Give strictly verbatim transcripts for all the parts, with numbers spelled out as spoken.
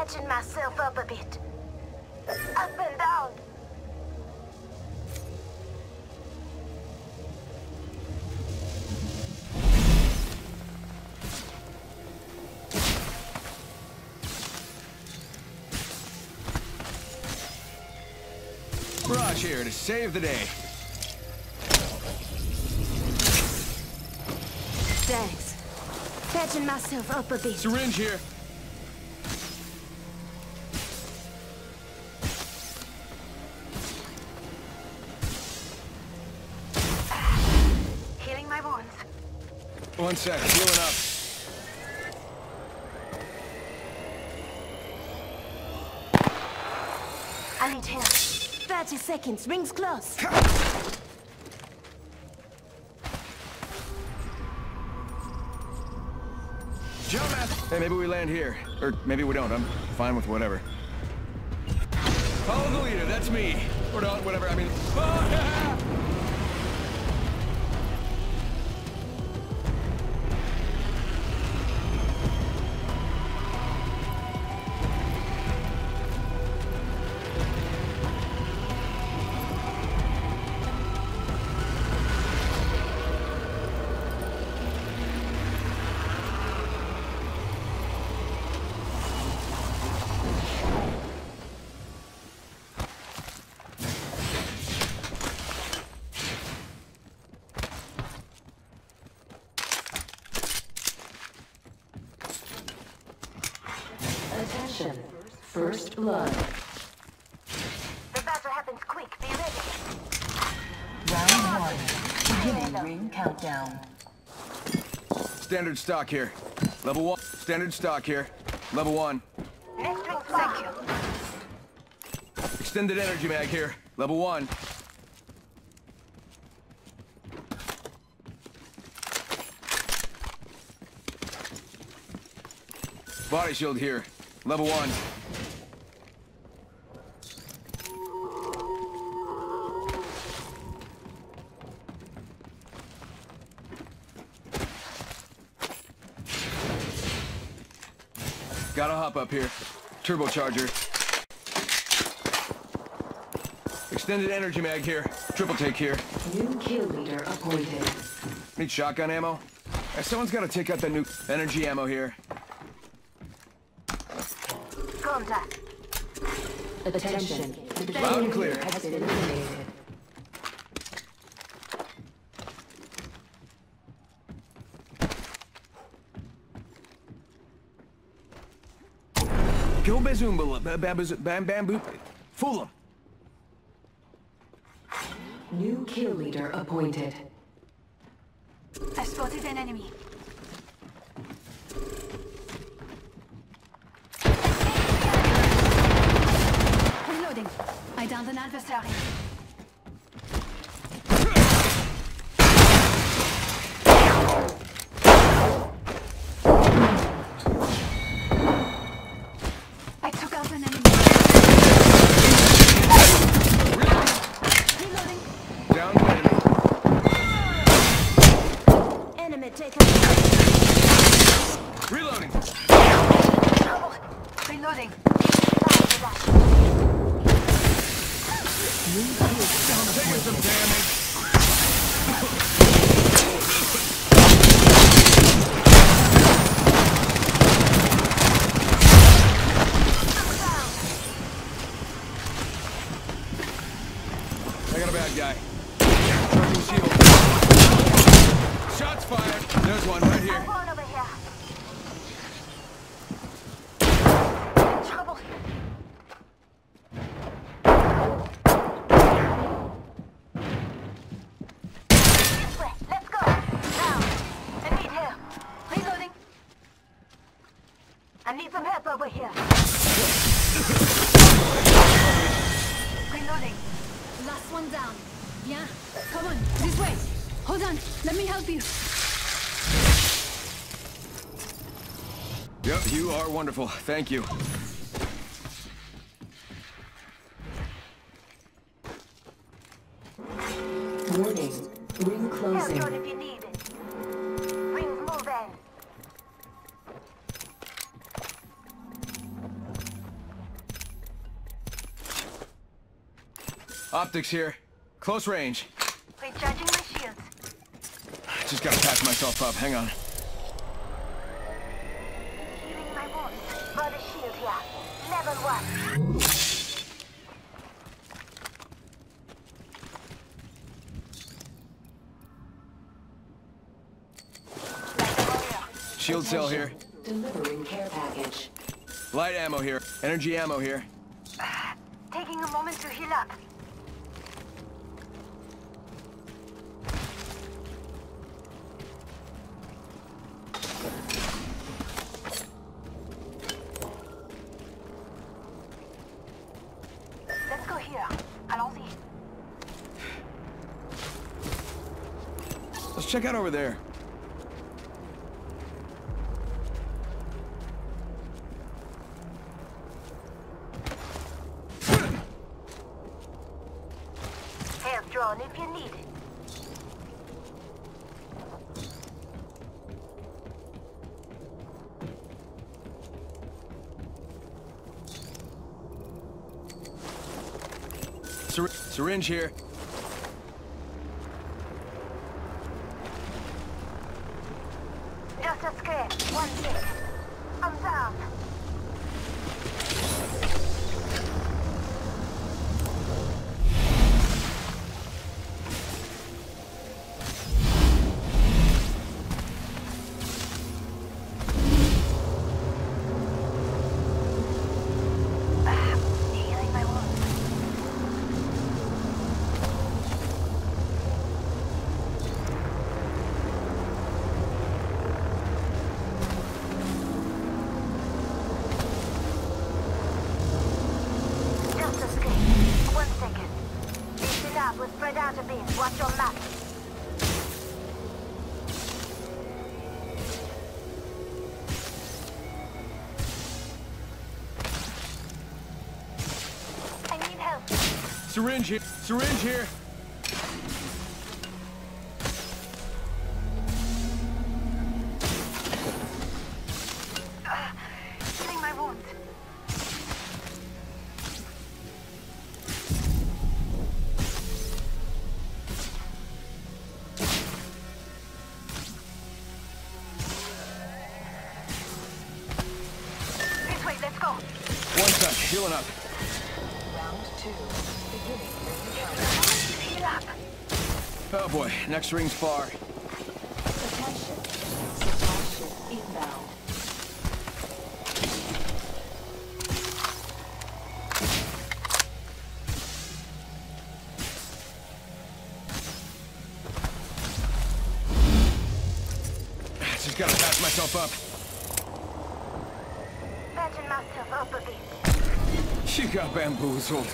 Patching myself up a bit. Up and down. Mirage here to save the day. Thanks. Patching myself up a bit. Syringe here. Healing my wounds. One sec, healing up. I need help. thirty seconds. Rings close. Jump at. Hey, maybe we land here. Or maybe we don't. I'm fine with whatever. Follow the leader, that's me. Or not, whatever, I mean... Oh, yeah! Attention. First blood. The battle happens quick. Be ready. Round one. Beginning ring countdown. Standard stock here. Level one. Standard stock here. Level one. Next ring, thank you. Extended energy mag here. Level one. Body shield here. Level one. Gotta hop up here. Turbocharger. Extended energy mag here. Triple take here. New kill leader appointed. Need shotgun ammo? Hey, someone's gotta take out that new energy ammo here. Contact. Attention. The Loud and clear. has been eliminated. Go Bazoomba, bam bamboo. Fool him. New kill leader appointed. I spotted an enemy. Reloading. I downed an adversary. I took out an enemy. Reloading. Down to enemy. Enemy taken. Reloading. Trouble. Reloading. Taking some damage. I got a bad guy. Charging shield. Shots fired. There's one right here. One over here. Trouble. This way. Let's go. Now. I need help. Reloading. I need some help over here. Reloading. Last one down. Yeah. Come on. This way. Hold on. Let me help you. Yep, you are wonderful. Thank you. Warning. Ring Help closing. you if you need it. Rings move in. Optics here. Close range. Recharging my shields. Just gotta patch myself up. Hang on. Healing my wounds. Body shield here. Level one. Shield cell here. Delivering care package. Light ammo here. Energy ammo here. Taking a moment to heal up. Let's go here. Allons-y. Let's check out over there. Health drone if you need it. Syr syringe here. Just a scan. One tick. I'm down. Ah, healing my wounds. Just a scan. One second. Mix it up with predator beams. Watch your map. I need help. Syringe here. Syringe here. Healing my wounds. This way, let's go. One sec. Healing up. Round two. Beginning ring countdown. Heal up. Oh boy. Next ring's far. Attention. Supply ship inbound. Just gotta patch myself up. Patching myself up a bit. She got bamboozled.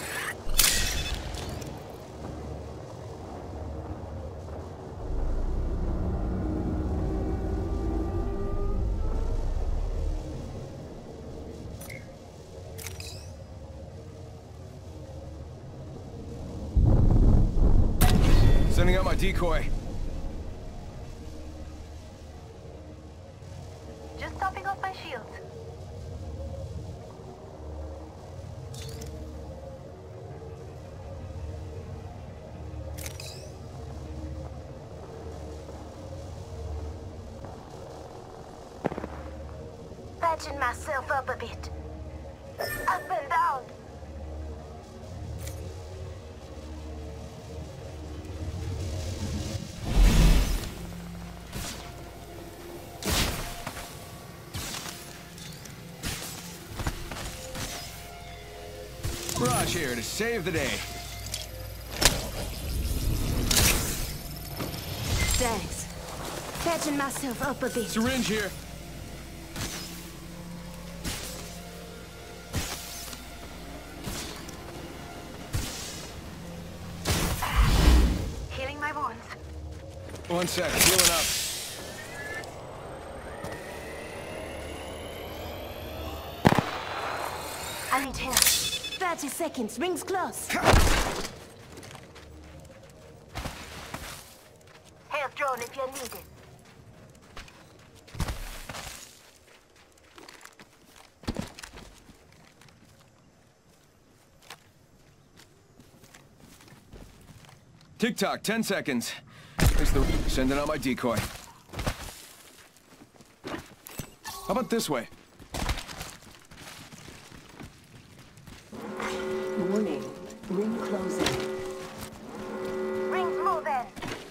Sending out my decoy. Just topping off my shields. Patching myself up a bit. Up and down. Mirage here to save the day. Thanks. Patching myself up a bit. Syringe here. Healing my wounds. One sec. Healing up. I need help. thirty seconds. Rings close. Health drone if you need it. Tick-tock, ten seconds. It's the... Sending out my decoy. How about this way? Warning. Ring closing. Rings moving.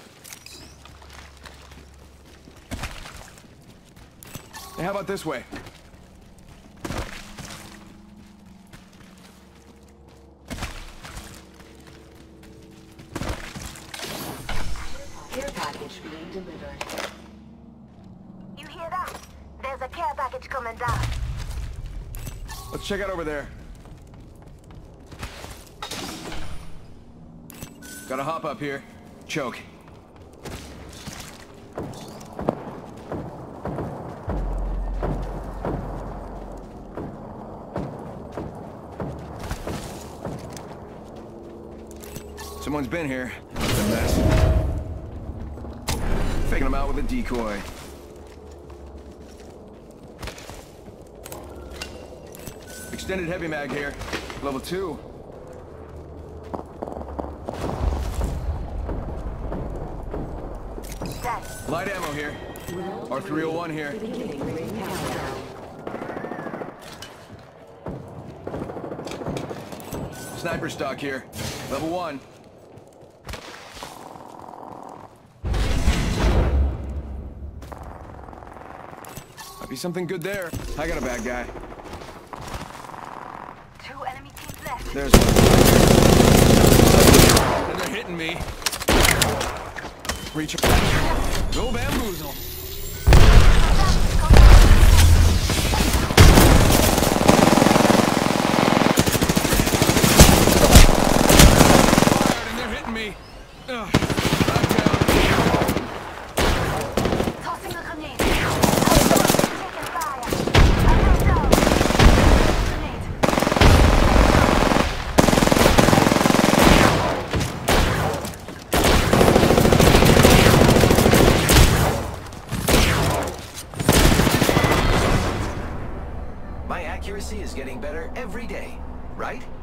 Hey, how about this way? Care package being delivered. You hear that? There's a care package coming down. Let's check out over there. Gotta hop up here. Choke. Someone's been here. It's a mess. Faking them out with a decoy. Extended heavy mag here. Level two. Dead. Light ammo here. R three oh one here. Beginning ring countdown. Sniper stock here. Level one. Might be something good there. I got a bad guy. Two enemy teams left. There's one. And they're hitting me. Reach. Go bamboozle. And they're hitting me. Ugh. I'm down. Tossing a grenade. Taking fire. I'm down. Grenade. My accuracy is getting better every day, right?